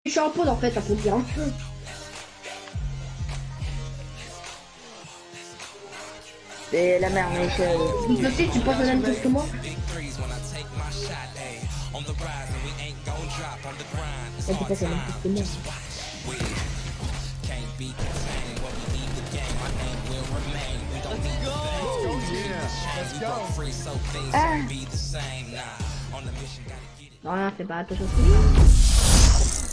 Je suis en pause en fait, ça peut dire. C'est la merde, mec. Je sais, tu penses à la même chose que moi. Et tu penses à la même chose que moi. Ah. Non, rien, fais pas attention.